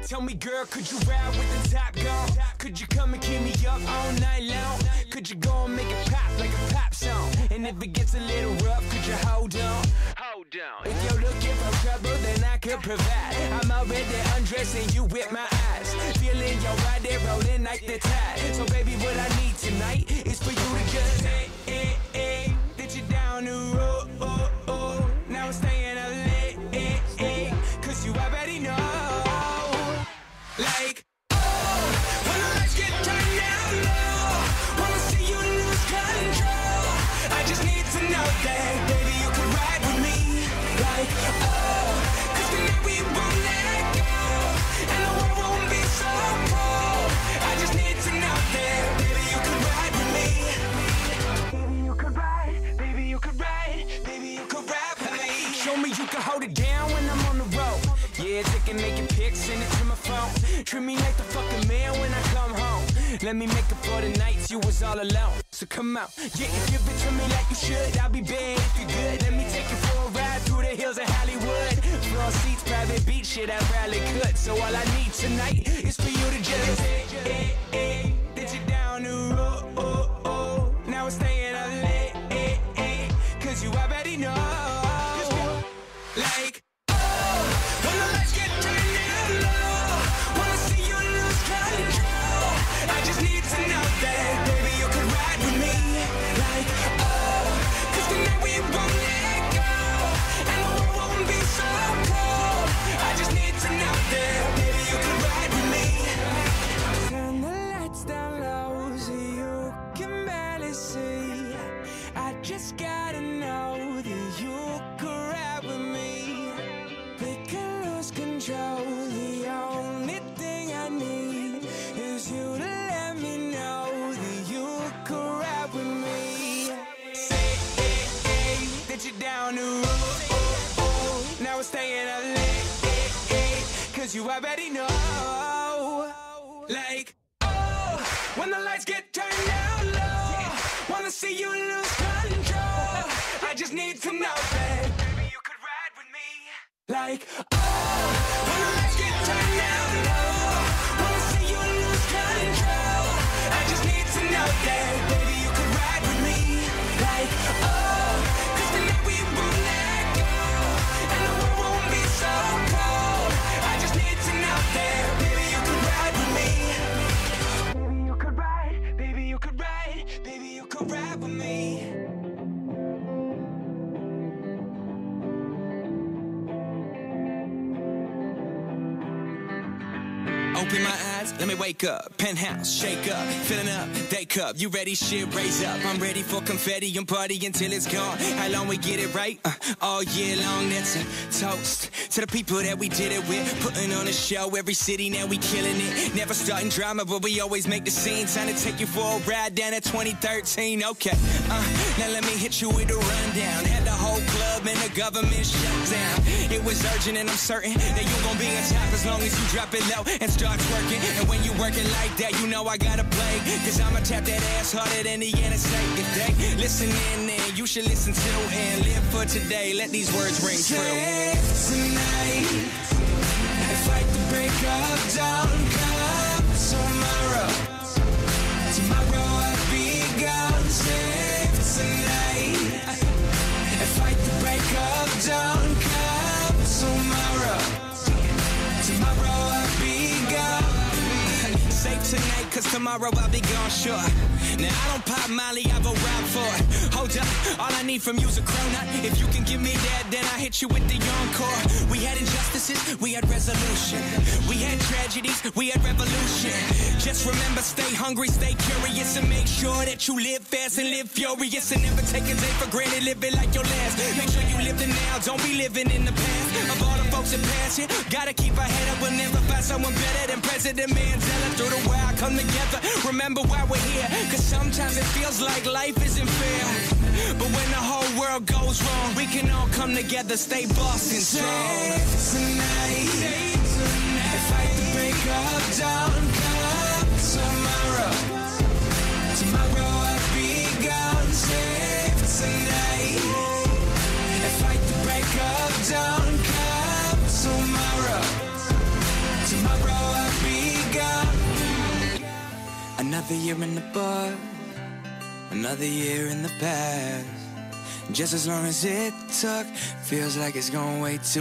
Tell me, girl, could you ride with the top gone? Could you come and keep me up all night long? Could you go and make it pop like a pop song? And if it gets a little rough, could you hold on? Hold on. If you're looking for trouble, then I could provide. I'm already undressing you with my eyes, feeling your body rolling like the tide. So baby, what I need tonight is for you to just that you down the road. Now I'm staying late, cause you already know. Like, when the lights get turned down low, wanna see you lose control. I just need to know that, baby, you could ride with me. Like, cause tonight we won't let go, and the world won't be so cold. I just need to know that, baby, you could ride with me. Baby, you could ride, baby, you could ride, baby, you could ride with me. Show me you can hold it down when I'm on the road. Yeah, taking naked pics, send it to my phone. Treat me like the fucking man when I come home. Let me make up for the nights you was all alone. So come out, yeah, if you bitch me like you should, I'll be bad if you're good. Let me take you for a ride through the hills of Hollywood. Floor seats, private beach, shit, I probably could. So all I need tonight is for you to just that you down the road. Now we're staying up late, cause you already know. Like, when the lights get turned down low, wanna see you lose control. I just need to know that, baby, you could ride with me. Like, cause tonight we won't let go, and the world won't be so cold. I just need to know that, baby, you could ride with me. Turn the lights down low so you can barely see. I just gotta know that you could ride with me. We can lose control. The only thing I need is you to let me know that you could ride with me. Say that you're down the road. Now we're staying up late, cause you already know. Like, when the lights get turned down low, wanna see you lose control. I just need to know that, baby, you could ride with me. Like, when the lights get turned down low, wanna see you lose control. I just need to know that, baby, you could ride with me. Like, cause tonight we won't let go, and the world won't be so cold. I just need to know that, baby, you could ride with me. Baby, you could ride, baby, you could ride, baby, you could ride with me. Open my eyes, let me wake up. Penthouse, shake up, filling up, day cup. You ready? Shit, raise up. I'm ready for confetti and party until it's gone. How long we get it right? All year long. That's a toast to the people that we did it with. Putting on a show, every city now we killing it. Never starting drama, but we always make the scene. Time to take you for a ride down at 2013. Okay, now let me hit you with a rundown. Had the whole club and the government shut down. It was urgent and I'm certain that you gon' be on top as long as you drop it low and start twerking. And when you working like that, you know I gotta play, cause I'ma tap that ass harder than the NSA. If they listen in, then you should listen to and live for today. Let these words ring true. Tonight, and fight the break of dawn. Come tomorrow, tomorrow I'll be gone. Save tonight, and fight the break of dawn. Come tomorrow, tomorrow I'll be gone. Save tonight, cause tomorrow I'll be gone, sure. Now I don't pop Molly, I go ride for it. Hold up, all I need from you's a cronut. If you can give me that, then I hit you with the encore. We had injustices, we had resolution. We had tragedies, we had revolution. Just remember, stay hungry, stay curious, and make sure that you live fast and live furious. And never take a day for granted, live it like your last. Make sure you live the now, don't be living in the past. Of all the folks that pass here, gotta keep our head up. We'll never find someone better than President Mandela. Through the world, come together, remember why we're here. Cause sometimes it feels like life isn't fair, but when the whole world goes wrong, we can all come together, stay Boston strong. Tonight, and fight the break of dawn. Come tomorrow, tomorrow I'll be gone. Save tonight, and fight the break of dawn. Come tomorrow, tomorrow Another year in the bar, another year in the past. Just as long as it took, feels like it's gone way too